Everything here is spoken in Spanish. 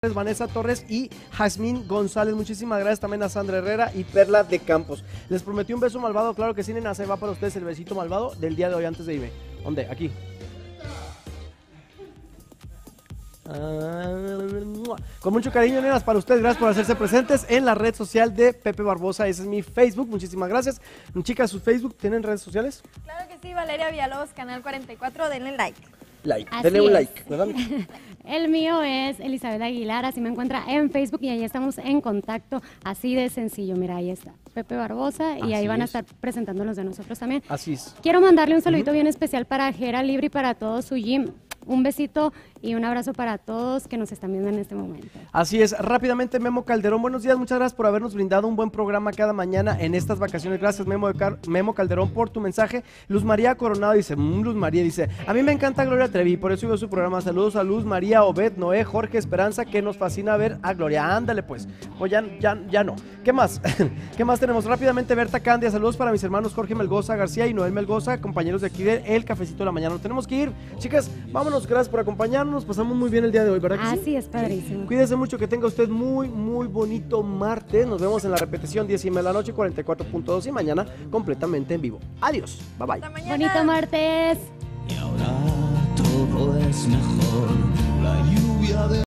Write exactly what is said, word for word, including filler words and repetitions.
Vanessa Torres y Jazmín González. Muchísimas gracias también a Sandra Herrera y Perla de Campos. Les prometí un beso malvado, claro que sí, nena, se va para ustedes el besito malvado del día de hoy antes de irme. ¿Dónde? Aquí. Con mucho cariño, nenas, para ustedes. Gracias por hacerse presentes en la red social de Pepe Barbosa. Ese es mi Facebook. Muchísimas gracias. Chicas, ¿sus Facebook tienen redes sociales? Claro que sí, Valeria Villalobos, canal cuarenta y cuatro, denle like. Like, Así denle un es. like, ¿verdad? El mío es Elizabeth Aguilar, así me encuentra en Facebook y ahí estamos en contacto, así de sencillo. Mira, ahí está Pepe Barbosa y Así ahí van a es. estar presentando los de nosotros también. Así es. Quiero mandarle un saludito bien especial para Jera Libre y para todo su gym. Un besito y un abrazo para todos que nos están viendo en este momento. Así es, rápidamente Memo Calderón, buenos días, muchas gracias por habernos brindado un buen programa cada mañana en estas vacaciones. Gracias Memo, de Car Memo Calderón por tu mensaje. Luz María Coronado dice, mmm, Luz María dice, a mí me encanta Gloria Trevi, por eso veo su programa. Saludos a Luz María, Obed, Noé, Jorge, Esperanza, que nos fascina ver a Gloria. Ándale pues, pues ya, ya, ya no. ¿Qué más? ¿Qué más tenemos? Rápidamente Berta Candia, saludos para mis hermanos Jorge Melgoza García y Noel Melgoza, compañeros de aquí de El Cafecito de la Mañana. Nos tenemos que ir, chicas, vámonos, gracias por acompañarnos, pasamos muy bien el día de hoy, ¿verdad que sí? Así es, padrísimo. Cuídese mucho, que tenga usted muy, muy bonito martes. Nos vemos en la repetición diez y media de la noche, cuarenta y cuatro punto dos y mañana completamente en vivo. Adiós, bye bye. Hasta mañana. Bonito martes. Y ahora todo es mejor. La lluvia de